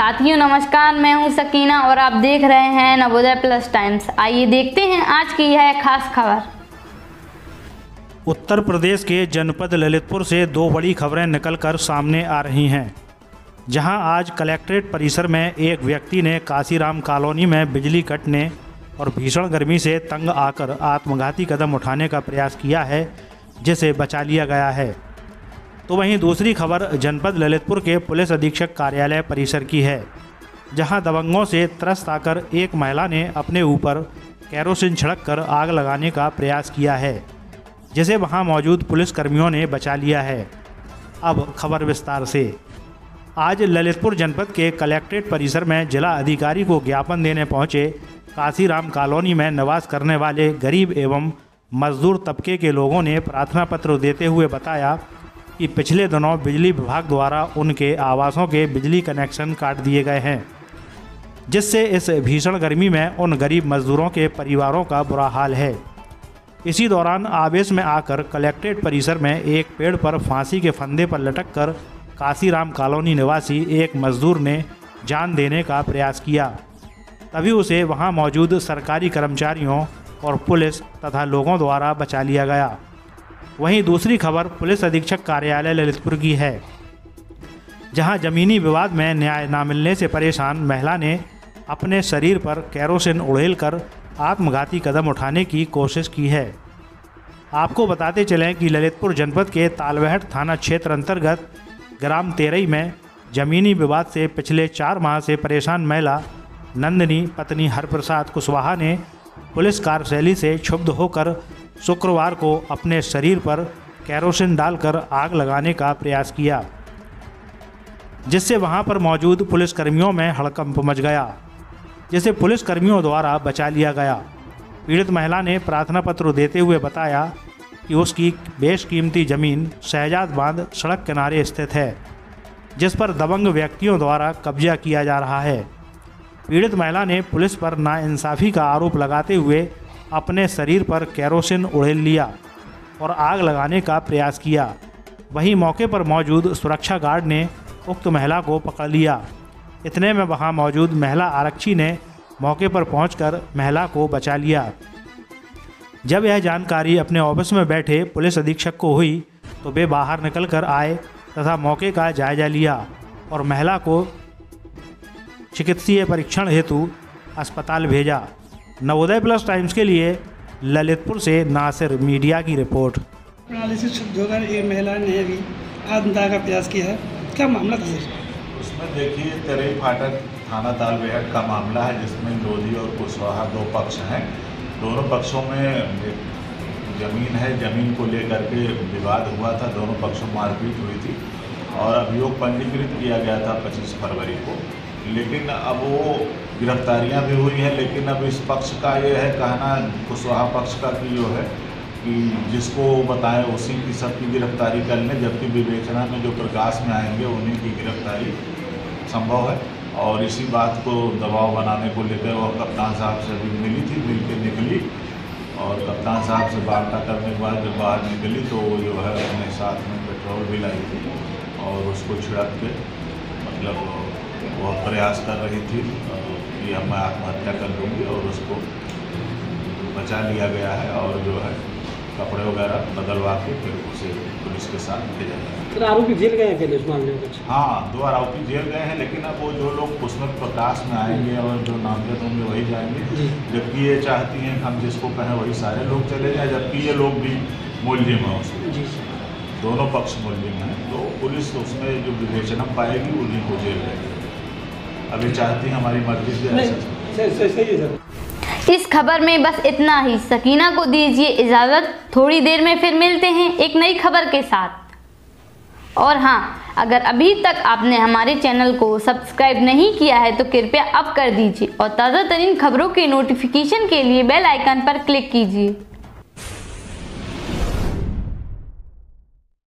साथियों नमस्कार, मैं हूं सकीना और आप देख रहे हैं नवोदय प्लस टाइम्स। आइए देखते हैं आज की यह खास खबर। उत्तर प्रदेश के जनपद ललितपुर से दो बड़ी खबरें निकलकर सामने आ रही हैं, जहां आज कलेक्ट्रेट परिसर में एक व्यक्ति ने काशीराम कॉलोनी में बिजली कटने और भीषण गर्मी से तंग आकर आत्मघाती कदम उठाने का प्रयास किया है, जिसे बचा लिया गया है। तो वहीं दूसरी खबर जनपद ललितपुर के पुलिस अधीक्षक कार्यालय परिसर की है, जहां दबंगों से त्रस्त आकर एक महिला ने अपने ऊपर केरोसिन छिड़ककर आग लगाने का प्रयास किया है, जिसे वहां मौजूद पुलिसकर्मियों ने बचा लिया है। अब खबर विस्तार से। आज ललितपुर जनपद के कलेक्ट्रेट परिसर में जिला अधिकारी को ज्ञापन देने पहुंचे काशीराम कॉलोनी में निवास करने वाले गरीब एवं मजदूर तबके के लोगों ने प्रार्थना पत्र देते हुए बताया कि पिछले दिनों बिजली विभाग द्वारा उनके आवासों के बिजली कनेक्शन काट दिए गए हैं, जिससे इस भीषण गर्मी में उन गरीब मजदूरों के परिवारों का बुरा हाल है। इसी दौरान आवेश में आकर कलेक्ट्रेट परिसर में एक पेड़ पर फांसी के फंदे पर लटककर काशीराम कॉलोनी निवासी एक मजदूर ने जान देने का प्रयास किया। तभी उसे वहां मौजूद सरकारी कर्मचारियों और पुलिस तथा लोगों द्वारा बचा लिया गया। वहीं दूसरी खबर पुलिस अधीक्षक कार्यालय ललितपुर की है, जहां जमीनी विवाद में न्याय न मिलने से परेशान महिला ने अपने शरीर पर केरोसिन उड़ेलकर आत्मघाती कदम उठाने की कोशिश की है। आपको बताते चलें कि ललितपुर जनपद के तालबेहट थाना क्षेत्र अंतर्गत ग्राम तेरई में जमीनी विवाद से पिछले 4 माह से परेशान महिला नंदिनी पत्नी हरप्रसाद कुशवाहा ने पुलिस कार्यशैली से क्षुब्ध होकर शुक्रवार को अपने शरीर पर केरोसिन डालकर आग लगाने का प्रयास किया, जिससे वहां पर मौजूद पुलिसकर्मियों में हड़कंप मच गया, जिसे पुलिसकर्मियों द्वारा बचा लिया गया। पीड़ित महिला ने प्रार्थना पत्र देते हुए बताया कि उसकी बेशकीमती ज़मीन शहजाद बांध सड़क किनारे स्थित है, जिस पर दबंग व्यक्तियों द्वारा कब्जा किया जा रहा है। पीड़ित महिला ने पुलिस पर नाइंसाफ़ी का आरोप लगाते हुए अपने शरीर पर केरोसिन उड़ेल लिया और आग लगाने का प्रयास किया। वहीं मौके पर मौजूद सुरक्षा गार्ड ने उक्त महिला को पकड़ लिया। इतने में वहां मौजूद महिला आरक्षी ने मौके पर पहुंचकर महिला को बचा लिया। जब यह जानकारी अपने ऑफिस में बैठे पुलिस अधीक्षक को हुई तो वे बाहर निकलकर आए तथा मौके का जायजा लिया और महिला को चिकित्सीय परीक्षण हेतु अस्पताल भेजा। नवोदय प्लस टाइम्स के लिए ललितपुर से नासिर मीडिया की रिपोर्ट। प्रणाली से क्षुब्ध होकर एक महिला ने भी आत्मदाह का प्रयास किया है, क्या मामला था सर? उसमें देखिए तेरई फाटक थाना तालबेहट का मामला है, जिसमें लोधी और कुशवाहा 2 पक्ष हैं। दोनों पक्षों में ज़मीन है, ज़मीन को लेकर के विवाद हुआ था, दोनों पक्षों में मारपीट हुई थी और अभियोग पंजीकृत किया गया था 25 फरवरी को। लेकिन अब वो गिरफ्तारियां भी हुई हैं, लेकिन अब इस पक्ष का ये है कहना, कुशवाहा पक्ष का कि जो है कि जिसको बताएं उसी की सबकी गिरफ्तारी कर लें, जबकि विवेचना में जो प्रकाश में आएंगे उन्हीं की गिरफ्तारी संभव है। और इसी बात को दबाव बनाने को लेकर वो कप्तान साहब से भी मिली थी, मिल के निकली और कप्तान साहब से वार्ता करने के बाद जब बाहर निकली तो वो जो है अपने साथ में पेट्रोल भी लाई थी और उसको छिड़क के मतलब वो प्रयास कर रही थी कि अब मैं आत्महत्या कर लूँगी और उसको बचा लिया गया है और जो है कपड़े वगैरह बदलवा के फिर उसे पुलिस के साथ भेजा गया। सर आरोपी जेल गए हैं उस मामले में? हाँ, 2 आरोपी जेल गए हैं, लेकिन अब वो जो लोग उसमें प्रकाश में आएंगे और जो नामजद होंगे वही जाएंगे, जबकि ये चाहती हैं कि हम जिसको कहें वही सारे लोग चले जाएँ, जबकि ये लोग भी मुलजिम हैं उसमें। दोनों पक्ष मुलजिम हैं, तो पुलिस उसमें जो विवेचना पाएगी उन्हीं को जेल रहेगी। अभी चाहती हैं हमारी मर्जी से। सही है सर। इस खबर में बस इतना ही। सकीना को दीजिए इजाज़त, थोड़ी देर में फिर मिलते हैं एक नई खबर के साथ। और हाँ, अगर अभी तक आपने हमारे चैनल को सब्सक्राइब नहीं किया है तो कृपया अब कर दीजिए और ताज़ा तरीन खबरों के नोटिफिकेशन के लिए बेल आइकन पर क्लिक कीजिए।